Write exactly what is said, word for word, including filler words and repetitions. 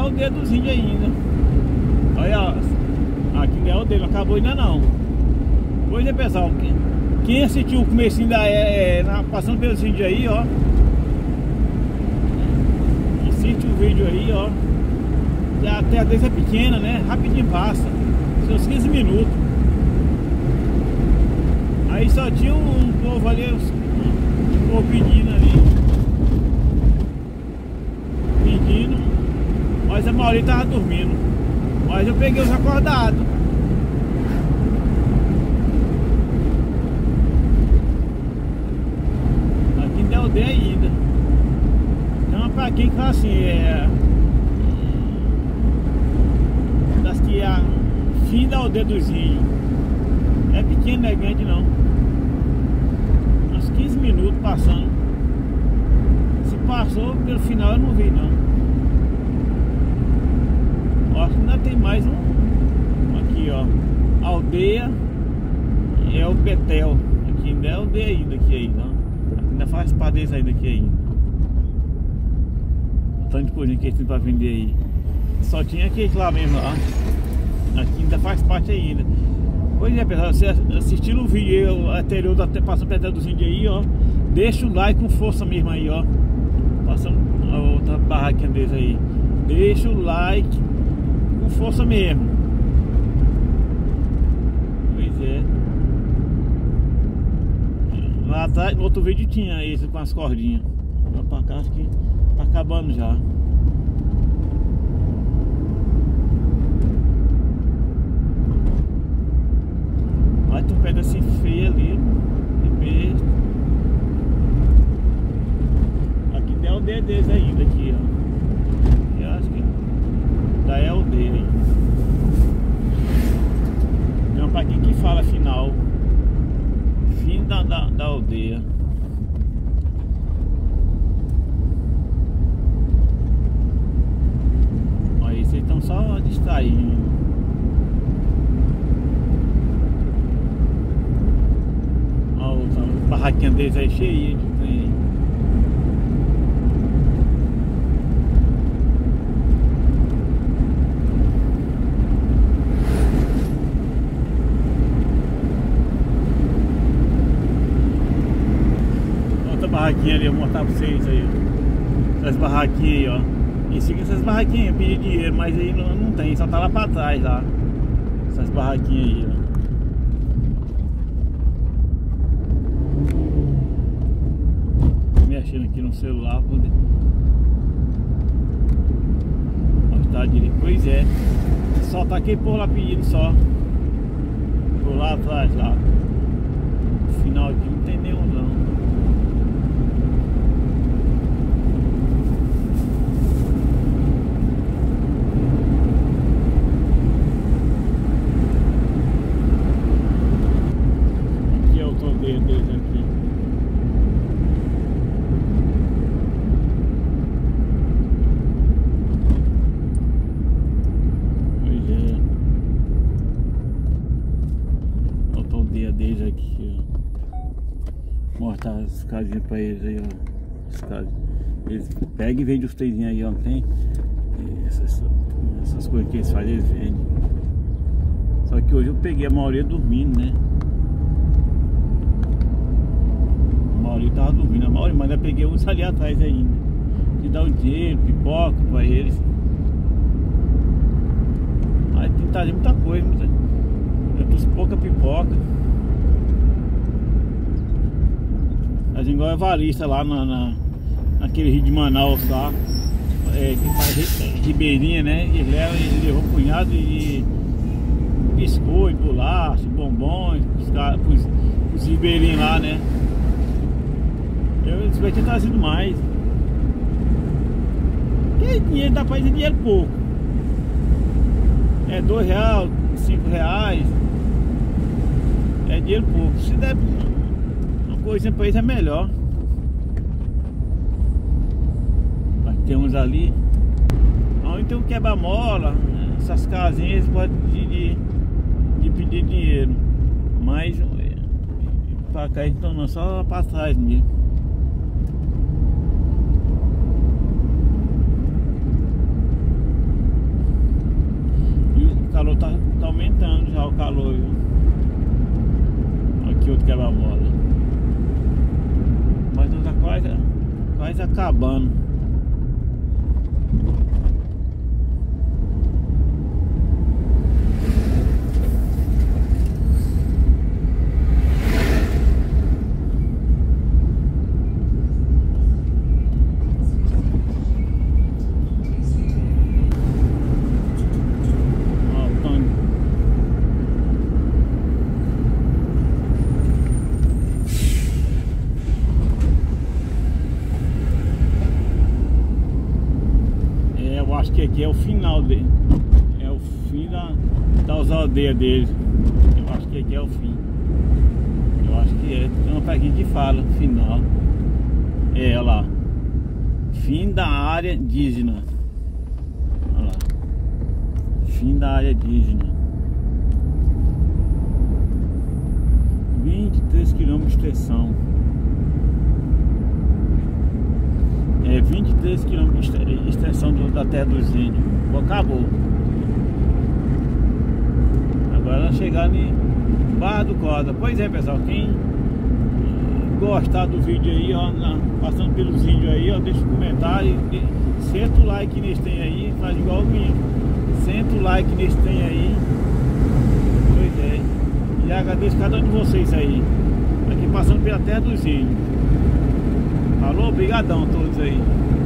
aldeia dos índios ainda. Olha, ó, aqui não é aldeia, não acabou ainda não. Pois é, pessoal, quem assistiu o comecinho da é, é, na, passando pelos índios aí, ó, assiste o vídeo aí, ó, que a terra deles é pequena, né? Rapidinho passa, são uns quinze minutos. Aí só tinha um, um povo ali, um povo pedindo ali, pedindo, mas a maioria tava dormindo. Mas eu peguei os acordados. Aqui não é aldeia ainda. Então pra quem que fala assim, é das que é fim da aldeia dos índios. É pequeno, não é grande não. Uns quinze minutos passando. Se passou pelo final eu não vi não. Acho que ainda tem mais um. Aqui ó, aldeia é o Betel. Aqui ainda é aldeia ainda aqui ainda. Aqui ainda faz parte deles ainda aqui ainda. O tanto de coisa que eles têm pra vender aí. Só tinha aqueles lá mesmo lá. Aqui ainda faz parte ainda. Pois é, pessoal, você assistindo o vídeo anterior da passando perto dos índios aí, ó, deixa o like com força mesmo aí, ó. Passando a outra barraquinha deles aí. Deixa o like com força mesmo. Pois é. Lá atrás, no outro vídeo tinha esse com as cordinhas. Lá pra cá acho que tá acabando já. Vai ter um pedacinho feio ali, de besta. Aqui tem a aldeia deles ainda, aqui, ó. Eu acho que daí é a aldeia aí. Tem uma plaquinha que fala final. Fim da, da, da aldeia. Aí vocês estão só distraindo. A barraquinha deles aí cheia de trem. Outra barraquinha ali, eu vou mostrar pra vocês aí. Essas barraquinhas aí, ó. E siga essas barraquinhas, pedir dinheiro, mas aí não, não tem, só tá lá pra trás lá. Essas barraquinhas aí, ó. Mexendo aqui no celular poder mostrar direito. Pois é, só tá aquele por lá pedindo só. Por lá atrás lá. No final aqui não tem nenhum não. Aqui é o torneio deles aqui. Deles aqui, ó. Mostrar as casinhas pra eles aí, ó. As casas. Eles pegam e vendem os trezinhos aí, ó. Não tem essas, essas coisas que eles fazem, eles vendem. Só que hoje eu peguei a maioria dormindo, né? A maioria tava dormindo, a maioria, mas eu peguei uns ali atrás ainda. Que dá o dinheiro, pipoca pra eles. Aí tem que trazer muita coisa, muita, eu trouxe pouca pipoca. Mas igual a Evarista lá na, na, naquele rio de Manaus lá, é, que faz ribeirinha, né? Ele, leva, ele levou um punhado de biscoito, bolacha, bombons, pros, pros ribeirinhos lá, né? Eu devia ter trazido mais. Que dinheiro dá pra ir, dinheiro pouco. É dois reais, cinco reais. É dinheiro pouco. Se der coisa pra eles é melhor. Mas tem uns ali onde tem um quebra-mola, essas casinhas podem de, de, de pedir dinheiro, mas pra cá então não, só pra trás mesmo. quase acabando. Acho que aqui é o final dele. É o fim da, das aldeias dele. Eu acho que aqui é o fim. Eu acho que é. Tem uma plaquinha que fala final. É, olha lá. Fim da área indígena. Olha lá. Fim da área indígena. vinte e três quilômetros de extensão. É vinte e três quilômetros de extensão do, da terra dos índios. Acabou. Agora chegar em Barra do Corda. Pois é, pessoal, quem gostar do vídeo aí, ó, na, passando pelos índios aí, ó, deixa um comentário, de, senta o like nesse tem aí, faz igual o mim. Senta o like nesse tem aí. Pois é. E agradeço cada um de vocês aí. Aqui passando pela terra dos índios. Falou, obrigadão a todos aí.